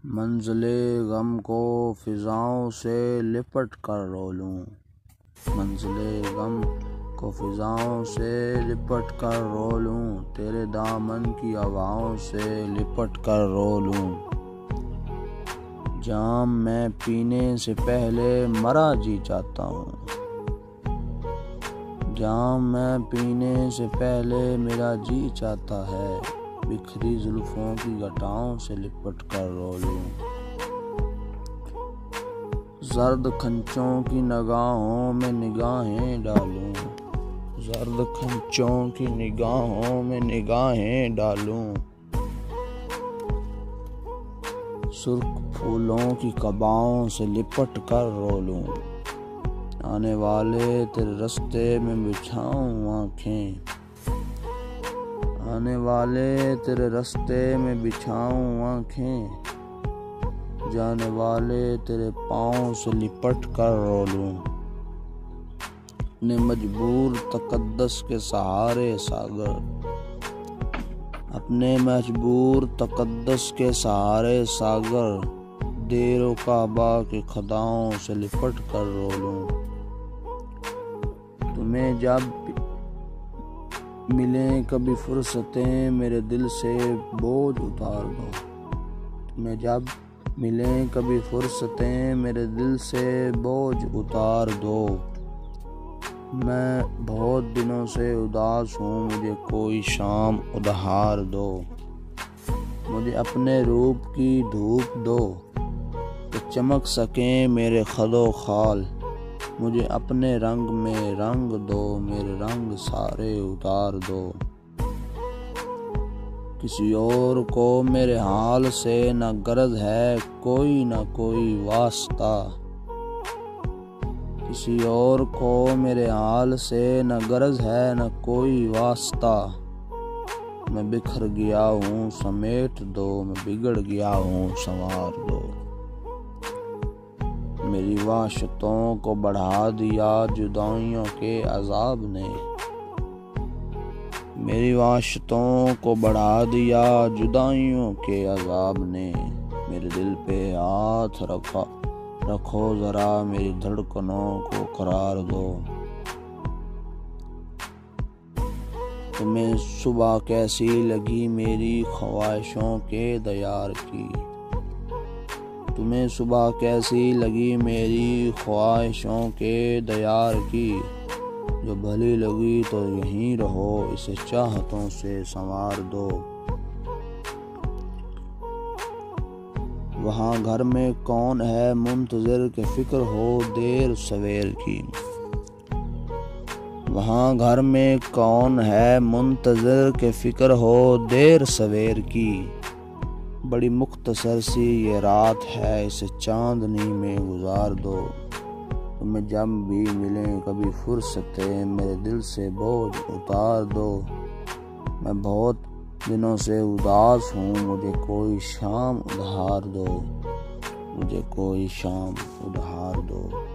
منزل غم کو فضاؤں سے لپٹ کر رو لوں، منزل غم کو فضاؤں سے لپٹ کر رو لوں، تیرے دامن کی ہواؤں سے لپٹ کر رو لوں۔ جام میں پینے سے پہلے مرا جی چاہتا ہوں، جام میں پینے سے پہلے میرا جی چاہتا ہے، بکھری زلفوں کی گھٹاؤں سے لپٹ کر رو لوں۔ زرد کھنچوں کی نگاہوں میں نگاہیں ڈالوں، زرد کھنچوں کی نگاہوں میں نگاہیں ڈالوں، سرخ پھولوں کی قباؤں سے لپٹ کر رو لوں۔ آنے والے تیرے رستے میں بچھاؤں آنکھیں، آنے والے تیرے رستے میں بچھاؤں آنکھیں، جانے والے تیرے پاؤں سے لپٹ کر رو لوں۔ اپنے مجبور تقدس کے سہارے ساگر، اپنے مجبور تقدس کے سہارے ساگر، دیر و کعبہ کی خداؤں سے لپٹ کر رو لوں۔ تمہیں جب ملیں کبھی فرصتیں میرے دل سے بوجھ اتار دو، تمہیں جب ملیں کبھی فرصتیں میرے دل سے بوجھ اتار دو۔ میں بہت دنوں سے اداس ہوں، مجھے کوئی شام ادھار دو، مجھے اپنے روپ کی دھوپ دو کہ چمک سکیں میرے خد و خال، مجھے اپنے رنگ میں رنگ دو، میرے رنگ سارے اتار دو۔ کسی اور کو میرے حال سے نہ غرض ہے کوئی نہ کوئی واسطہ، کسی اور کو میرے حال سے نہ غرض ہے نہ کوئی واسطہ۔ میں بکھر گیا ہوں سمیٹ دو، میں بگڑ گیا ہوں سنوار دو۔ میری وحشتوں کو بڑھا دیا جدائیوں کے عذاب نے، میری وحشتوں کو بڑھا دیا جدائیوں کے عذاب نے۔ میرے دل پہ ہاتھ رکھو ذرا، میری دھڑکنوں کو قرار دو۔ تمہیں صبح کیسی لگی میری خواہشوں کے دیار کی، تمہیں صبح کیسی لگی میری خواہشوں کے دیار کی، جو بھلی لگی تو یہیں رہو، اسے چاہتوں سے سنوار دو۔ وہاں گھر میں کون ہے منتظر کہ فکر ہو دیر سویر کی، وہاں گھر میں کون ہے منتظر کہ فکر ہو دیر سویر کی، بڑی مختصر سی یہ رات ہے، اسے چاندنی میں گزار دو۔ تمہیں جب بھی ملیں کبھی فرصتیں میرے دل سے بوجھ اتار دو۔ میں بہت دنوں سے اداس ہوں، مجھے کوئی شام ادھار دو، مجھے کوئی شام ادھار دو۔